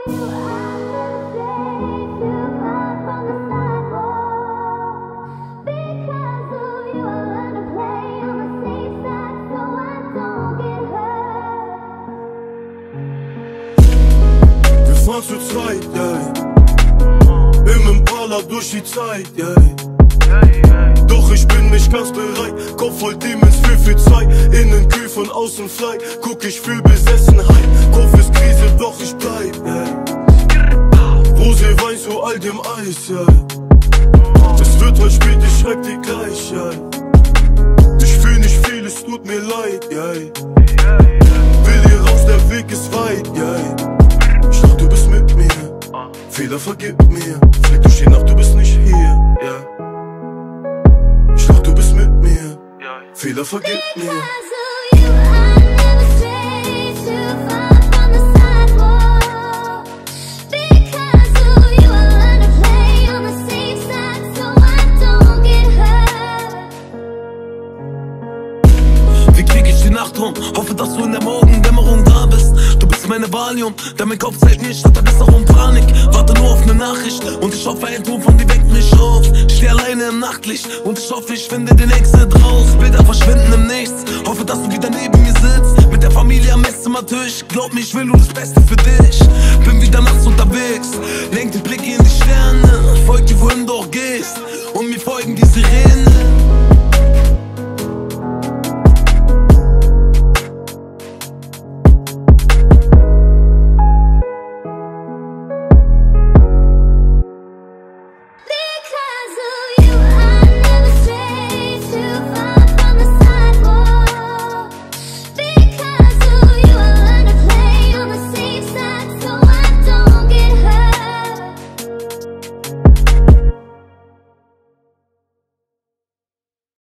Wir fahren zu zweit, yeah. Im Impala durch die Zeit, yeah. Doch ich bin nicht ganz bereit. Kopf voll Demons, viel Zeit. Innen kühl, von außen frei. Guck, ich fühl Besessenheit. Kopf ist Krise, doch ich bleib, yeah. Rosé Wein zu all dem Eis, yeah. Es wird heute spät, ich schreib dir gleich, yeah. Ich fühl nicht viel, es tut mir leid, yeah. Will hier raus, der Weg ist weit, yeah. Ich dachte, du bist mit mir. Fehler, vergib mir. Flieg durch die Nacht, du bist nicht hier, yeah. Ich dachte, du bist mit mir. Fehler, vergib mir. Wie krieg ich die Nacht rum? Hoffe, dass du in der Morgendämmerung da bist. Du bist meine Valium, denn mein Kopf zählt nicht statt der Besserung Panik. Warte nur auf ne Nachricht und ich hoffe, ein Ton von dir weckt mich auf. Steh alleine im Nachtlicht und ich hoffe, ich finde den Exit raus. Bilder verschwinden im Nichts, hoffe, dass du wieder neben mir sitzt. Mit der Familie am Esszimmertisch, glaub mir, ich will nur das Beste für dich. Bin wieder nachts unterwegs, lenk die Blicke in die Sterne. Folg dir, wohin du auch gehst und mir folgen die Sirenen.